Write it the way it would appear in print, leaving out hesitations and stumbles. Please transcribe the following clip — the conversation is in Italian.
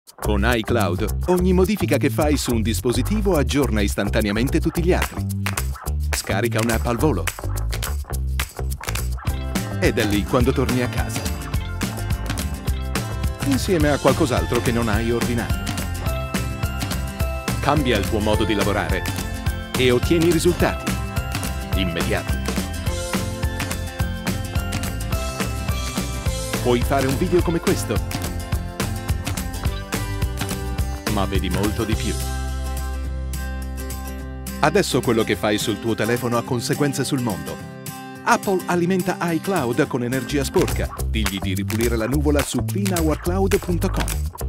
Con iCloud, ogni modifica che fai su un dispositivo aggiorna istantaneamente tutti gli altri. Scarica un'app al volo. Ed è lì quando torni a casa. Insieme a qualcos'altro che non hai ordinato. Cambia il tuo modo di lavorare e ottieni risultati immediati. Puoi fare un video come questo, ma vedi molto di più. Adesso quello che fai sul tuo telefono ha conseguenze sul mondo. Apple alimenta iCloud con energia sporca. Digli di ripulire la nuvola su cleanourcloud.com.